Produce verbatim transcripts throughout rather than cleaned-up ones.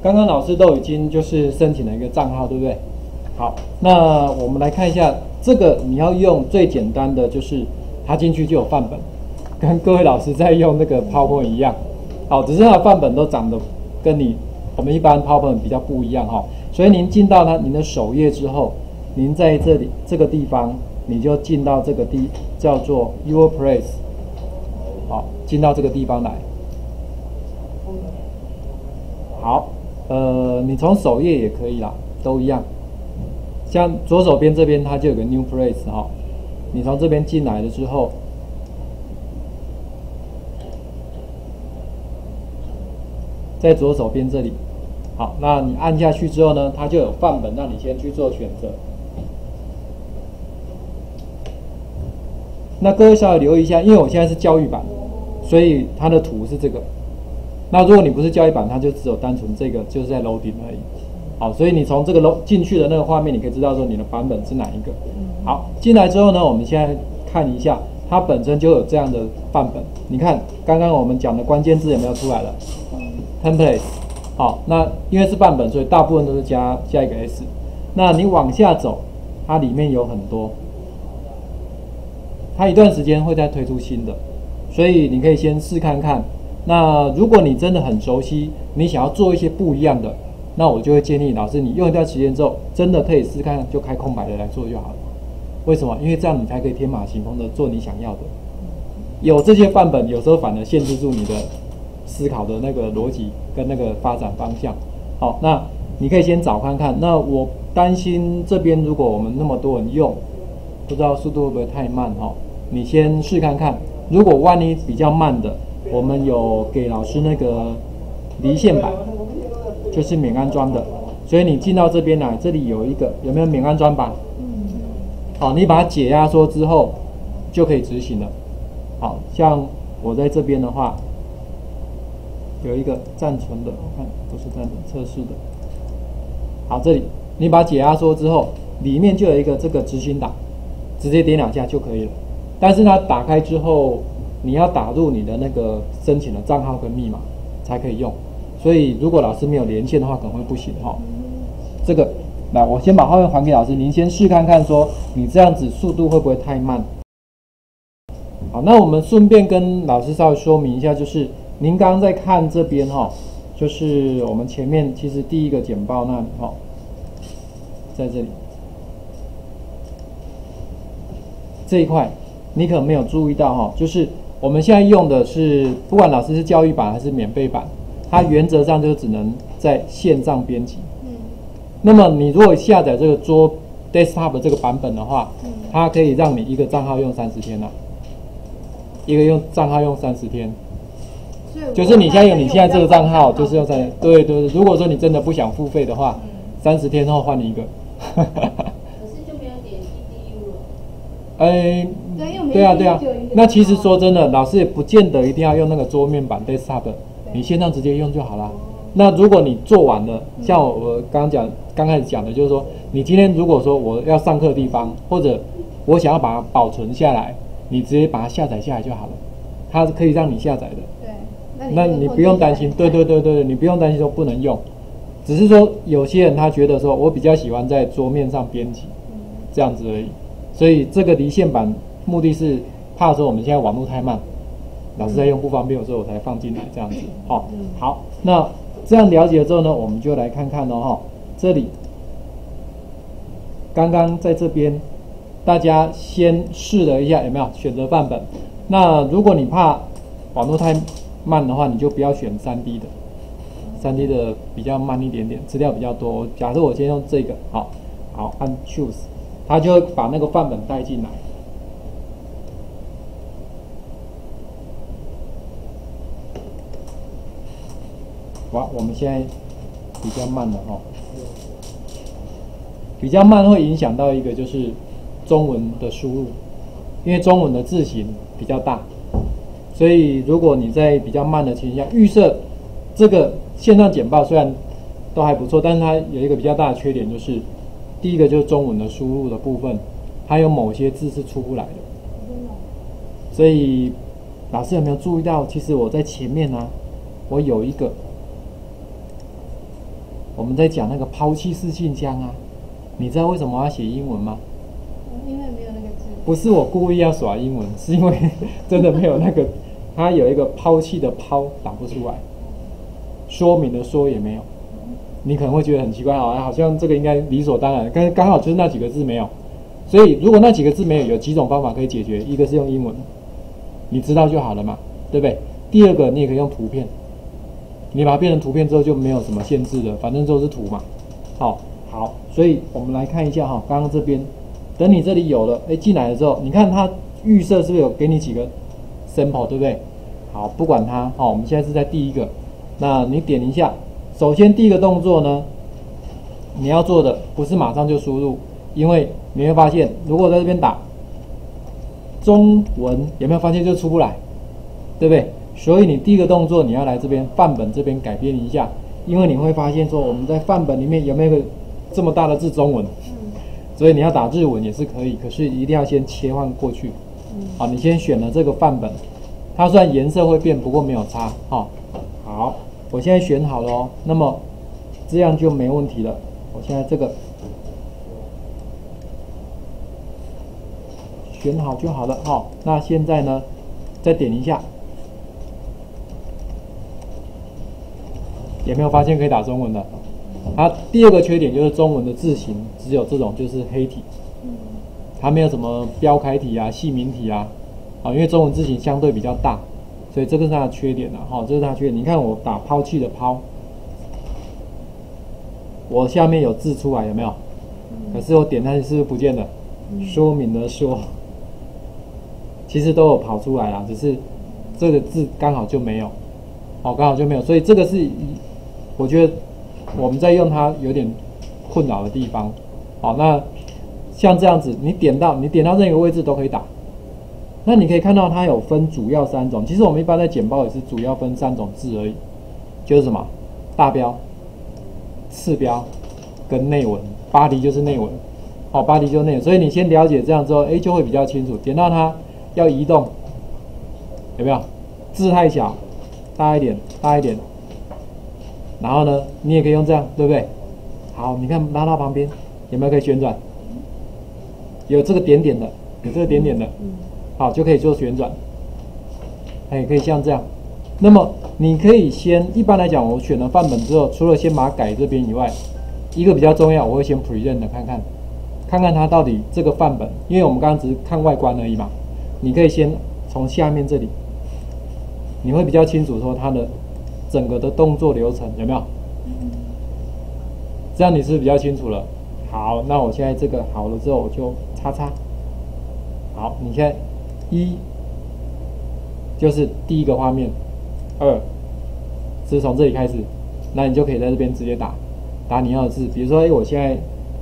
刚刚老师都已经就是申请了一个账号，对不对？好，那我们来看一下这个，你要用最简单的，就是它进去就有范本，跟各位老师在用那个 PowerPoint 一样。好，只是它的范本都长得跟你我们一般 PowerPoint 比较不一样哈。所以您进到它您的首页之后，您在这里这个地方，你就进到这个地叫做 Your Place， 好，进到这个地方来。好，呃，你从首页也可以啦，都一样。像左手边这边它就有个 New Place 哈，你从这边进来了之后，在左手边这里，好，那你按下去之后呢，它就有范本让你先去做选择。那各位稍微留意一下，因为我现在是教育版，所以它的图是这个。那如果你不是教育版，它就只有单纯这个，就是在 loading 而已。好，所以你从这个 load 进去的那个画面，你可以知道说你的版本是哪一个。好，进来之后呢，我们现在看一下，它本身就有这样的范本。你看，刚刚我们讲的关键字有没有出来了 ？template。好，那因为是范本，所以大部分都是加加一个 s。那你往下走，它里面有很多，它一段时间会再推出新的，所以你可以先试看看。那如果你真的很熟悉，你想要做一些不一样的，那我就会建议老师，你用一段时间之后，真的可以试看看，就开空白的来做就好了。为什么？因为这样你才可以天马行空的做你想要的。有这些范本，有时候反而限制住你的思考的那个逻辑跟那个发展方向。好，那你可以先找看看。那我担心这边如果我们那么多人用，不知道速度会不会太慢哈？你先试看看。如果万一比较慢的，我们有给老师那个离线版，就是免安装的，所以你进到这边来，这里有一个有没有免安装版？好，你把它解压缩之后就可以执行了。好像我在这边的话，有一个暂存的，我看不是暂存测试的。好，这里你把它解压缩之后，里面就有一个这个执行档，直接点两下就可以了。但是它打开之后，你要打入你的那个申请的账号跟密码才可以用，所以如果老师没有连线的话，可能会不行哈。这个，来，我先把画面还给老师，您先试看看，说你这样子速度会不会太慢？好，那我们顺便跟老师稍微说明一下，就是您刚刚在看这边哈，就是我们前面其实第一个简报那里哈，在这里这一块。你可能没有注意到哈，就是我们现在用的是，不管老师是教育版还是免费版，它原则上就只能在线上编辑。嗯。那么你如果下载这个桌 desktop 这个版本的话，嗯、它可以让你一个账号用三十天呐、啊，一个用账号用三十天。就是你现在有你现在这个账号，就是用三十，对对对。如果说你真的不想付费的话，三十、嗯、天后换一个。哎，对啊，对啊。那其实说真的，老师也不见得一定要用那个桌面版 desktop， 你线上直接用就好啦。那如果你做完了，像我我刚刚讲刚开始讲的，就是说，你今天如果说我要上课的地方，或者我想要把它保存下来，你直接把它下载下来就好了，它可以让你下载的。对，那你不用担心，对对对对，你不用担心说不能用，只是说有些人他觉得说我比较喜欢在桌面上编辑，这样子而已。所以这个离线版目的是怕说我们现在网络太慢，老师在用不方便，所以我才放进来这样子。好，好，那这样了解了之后呢，我们就来看看哦，哈，这里刚刚在这边大家先试了一下有没有选择范本。那如果你怕网络太慢的话，你就不要选 三 D 的， 三 D 的比较慢一点点，资料比较多。假设我先用这个，好，好，按 Choose。他就会把那个范本带进来。哇，我们现在比较慢了哈，比较慢会影响到一个就是中文的输入，因为中文的字形比较大，所以如果你在比较慢的情况下，预设这个线上简报虽然都还不错，但是它有一个比较大的缺点就是。第一个就是中文的输入的部分，它有某些字是出不来的，所以老师有没有注意到？其实我在前面呢、啊，我有一个我们在讲那个抛弃式信箱啊，你知道为什么我要写英文吗？ 因为没有那个字。 不是我故意要耍英文，是因为真的没有那个，它有一个抛弃的抛打不出来，说明的说也没有。你可能会觉得很奇怪啊，好像这个应该理所当然，但是刚好就是那几个字没有。所以如果那几个字没有，有几种方法可以解决，一个是用英文，你知道就好了嘛，对不对？第二个你也可以用图片，你把它变成图片之后就没有什么限制了，反正都是图嘛。好，好，所以我们来看一下哈，刚刚这边。等你这里有了，哎，进来的时候，你看它预设是不是有给你几个 sample， 对不对？好，不管它，好，我们现在是在第一个，那你点一下，首先第一个动作呢，你要做的不是马上就输入，因为你会发现，如果在这边打中文，有没有发现就出不来，对不对？所以你第一个动作你要来这边范本这边改编一下，因为你会发现说我们在范本里面有没有个这么大的字中文？所以你要打日文也是可以，可是一定要先切换过去。好，你先选了这个范本，它虽然颜色会变，不过没有差。好，好，我现在选好了哦，那么这样就没问题了。我现在这个选好就好了。好，那现在呢，再点一下，有没有发现可以打中文的？它第二个缺点就是中文的字形只有这种就是黑体，它没有什么标楷体啊、细明体啊，啊，因为中文字形相对比较大，所以这个是它的缺点啊。哈，这是它的缺点。你看我打抛弃的抛，我下面有字出来有没有？可是我点下去是不是不见了？说明的说，其实都有跑出来啦，只是这个字刚好就没有，哦，刚好就没有，所以这个是我觉得。我们在用它有点困扰的地方，好，那像这样子，你点到你点到任何位置都可以打。那你可以看到它有分主要三种，其实我们一般在简报也是主要分三种字而已，就是什么大标、次标跟内文，巴黎就是内文，好，巴黎就是内文。所以你先了解这样之后，哎，就会比较清楚。点到它要移动，有没有？字太小，大一点，大一点。然后呢，你也可以用这样，对不对？好，你看拉到旁边，有没有可以旋转？有这个点点的，有这个点点的，好，就可以做旋转。哎，可以像这样。那么你可以先，一般来讲，我选了范本之后，除了先把它改这边以外，一个比较重要，我会先 present 的看看，看看它到底这个范本，因为我们刚刚只是看外观而已嘛，你可以先从下面这里，你会比较清楚说它的。整个的动作流程有没有？这样你是不是比较清楚了？好，那我现在这个好了之后，我就叉叉。好，你现在一就是第一个画面，二是从这里开始，那你就可以在这边直接打打你要的字，比如说，哎，我现在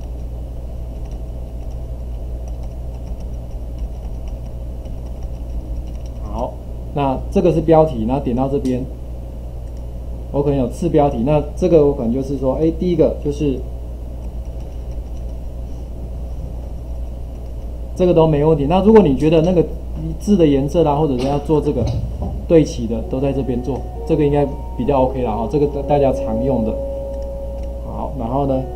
好，那这个是标题，然后点到这边。我可能有次标题，那这个我可能就是说，哎，第一个就是这个都没问题。那如果你觉得那个字的颜色啦，或者是要做这个对齐的，都在这边做，这个应该比较 OK 啦。哈，这个大家常用的。好，然后呢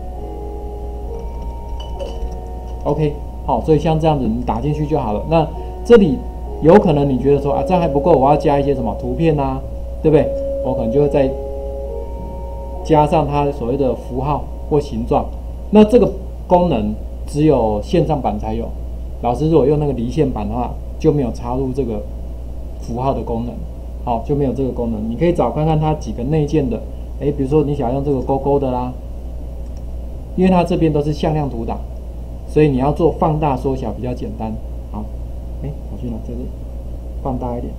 ，OK， 好，所以像这样子你打进去就好了。那这里有可能你觉得说啊，这样还不够，我要加一些什么图片啊，对不对？我可能就会再加上它所谓的符号或形状。那这个功能只有线上版才有。老师如果用那个离线版的话，就没有插入这个符号的功能，好，就没有这个功能。你可以找看看它几个内建的，哎，比如说你想要用这个勾勾的啦，因为它这边都是向量图档，所以你要做放大缩小比较简单。好，哎，我去哪？这里放大一点。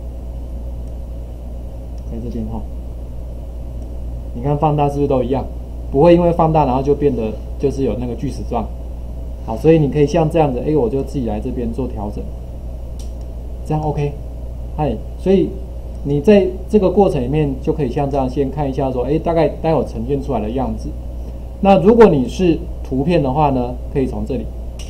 在这边哈，你看放大是不是都一样？不会因为放大然后就变得就是有那个锯齿状。好，所以你可以像这样子，哎，我就自己来这边做调整，这样 OK。嗨，所以你在这个过程里面就可以像这样先看一下说，哎，大概待会呈现出来的样子。那如果你是图片的话呢，可以从这里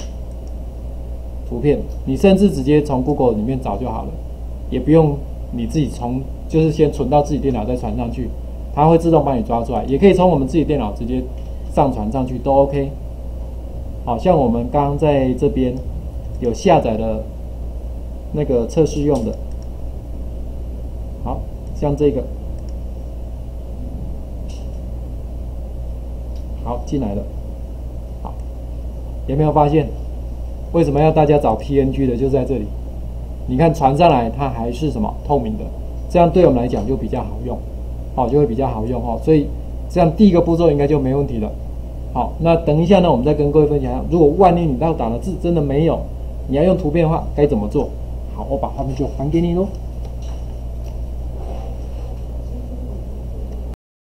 图片，你甚至直接从 Google 里面找就好了，也不用你自己从。就是先存到自己电脑再传上去， 它会自动帮你抓出来，也可以从我们自己电脑直接上传上去都 OK。好像我们刚刚在这边有下载的那个测试用的，好像这个，好进来了，好，有没有发现为什么要大家找 P N G 的？就在这里，你看传上来它还是什么透明的，这样对我们来讲就比较好用，好就会比较好用哦，所以这样第一个步骤应该就没问题了。好，那等一下呢，我们再跟各位分享，如果万一你要打的字真的没有，你要用图片的话该怎么做？好，我把画面就还给你喽。